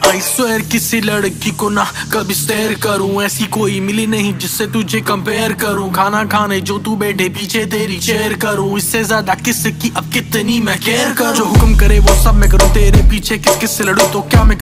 I swear किसी लड़की को ना कभी स्टेयर करूं, ऐसी कोई मिली नहीं जिससे तुझे कंपेयर करूं। खाना खाने जो तू बैठे पीछे तेरी चेयर करूं, इससे ज्यादा किसकी अब कितनी मैं केयर करूं। जो हुक्म करे वो सब मैं करूं, तेरे पीछे किस किस से लड़ूं तो क्या मैं